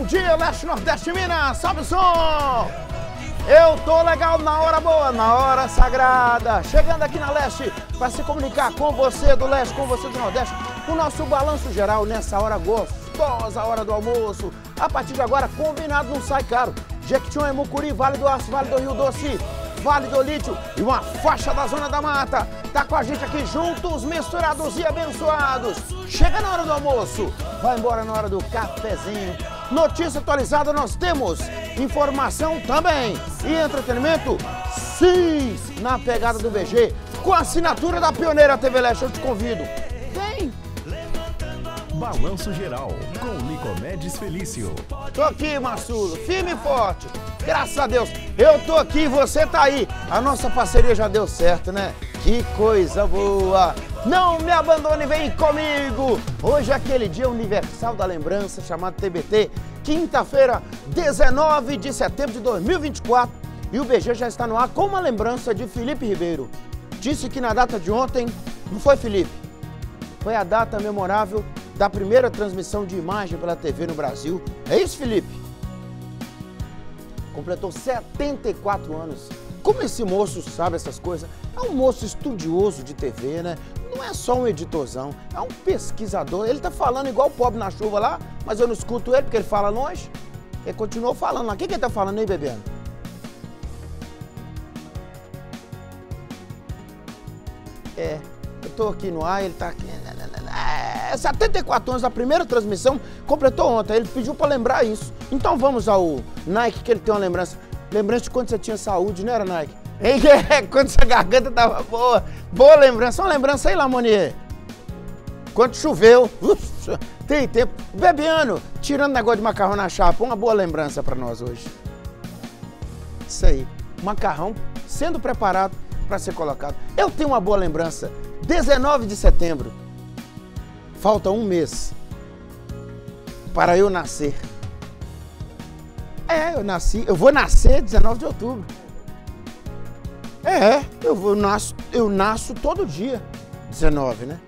Bom dia, Leste, Nordeste, Minas, salve o som! Eu tô legal na hora boa, na hora sagrada, chegando aqui na Leste para se comunicar com você do Leste, com você do Nordeste, o nosso balanço geral nessa hora gostosa, hora do almoço. A partir de agora, combinado não sai caro. Jequitinhonha, Mucuri, Vale do Aço, Vale do Rio Doce, Vale do Lítio e uma faixa da Zona da Mata. Tá com a gente aqui juntos, misturados e abençoados. Chega na hora do almoço, vai embora na hora do cafezinho. Notícia atualizada nós temos, informação também e entretenimento, sim, na pegada do BG, com a assinatura da pioneira TV Leste. Eu te convido, vem! Balanço Geral, com Nicomedes Felício. Tô aqui, Marçulo, firme e forte, graças a Deus. Eu tô aqui, você tá aí. A nossa parceria já deu certo, né? Que coisa boa! Não me abandone, vem comigo! Hoje é aquele dia universal da lembrança chamado TBT, quinta-feira, 19 de setembro de 2024, e o BG já está no ar com uma lembrança de Felipe Ribeiro. Disse que na data de ontem, não foi, Felipe? Foi a data memorável da primeira transmissão de imagem pela TV no Brasil. É isso, Felipe? Completou 74 anos. Como esse moço sabe essas coisas? É um moço estudioso de TV, né? Não é só um editorzão, é um pesquisador. Ele tá falando igual o pobre na chuva lá, mas eu não escuto ele porque ele fala longe. Ele continuou falando lá. O que ele tá falando aí, Bebiano? É, eu tô aqui no ar, ele tá aqui. 74 anos da primeira transmissão, completou ontem. Ele pediu pra lembrar isso. Então vamos ao Nike, que ele tem uma lembrança. Lembrança de quando você tinha saúde, não era, Nike? Quando sua garganta tava boa. Boa lembrança. Uma lembrança aí, Lamonier. Quando choveu. Ufa, tem tempo. Bebiano, tirando negócio de macarrão na chapa, uma boa lembrança pra nós hoje. Isso aí. Macarrão sendo preparado para ser colocado. Eu tenho uma boa lembrança. 19 de setembro. Falta um mês para eu nascer. É, eu vou nascer 19 de outubro. Eu nasço todo dia, 19, né?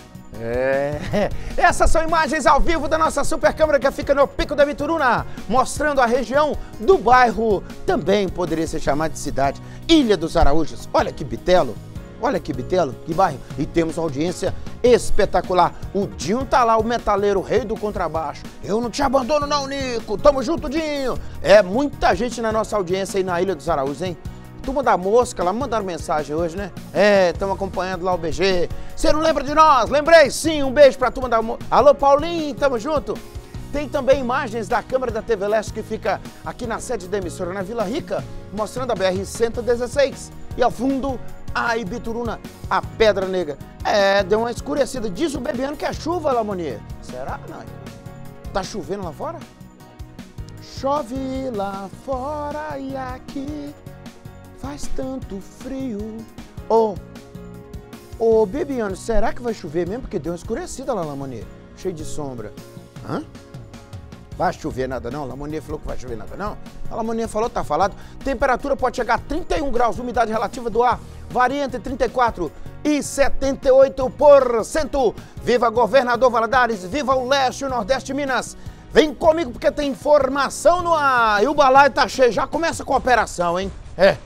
Essas são imagens ao vivo da nossa super câmera que fica no Pico da Bituruna, mostrando a região do bairro, também poderia ser chamado de cidade, Ilha dos Araújos. Olha que bitelo. Olha que bitelo, que bairro. E temos audiência espetacular. O Dinho tá lá, o metaleiro, o rei do contrabaixo. Eu não te abandono não, Nico. Tamo junto, Dinho. É muita gente na nossa audiência aí na Ilha dos Araújos, hein? Turma da Mosca, lá mandaram mensagem hoje, né? Estamos acompanhando lá o BG. Você não lembra de nós? Lembrei, sim. Um beijo pra turma da Mosca. Alô, Paulinho, tamo junto. Tem também imagens da câmera da TV Leste que fica aqui na sede da emissora, na Vila Rica, mostrando a BR-116. E ao fundo, a Ibituruna, a Pedra Negra. Deu uma escurecida. Diz o Bebiano que é chuva, Lamonier. Será, não? Tá chovendo lá fora? Chove lá fora e aqui faz tanto frio. Ô, Bebiano, será que vai chover mesmo? Porque deu uma escurecida lá, Lamonier. Cheio de sombra. Hã? Vai chover nada não? A Lamonier falou que vai chover nada não? A Lamonier falou, tá falado. Temperatura pode chegar a 31 graus, umidade relativa do ar varia entre 34% e 78%. Viva Governador Valadares, viva o Leste e o Nordeste Minas. Vem comigo porque tem informação no ar. E o balaio tá cheio, já começa com a operação, hein?